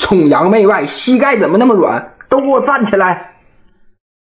崇洋媚外，膝盖怎么那么软？都给我站起来！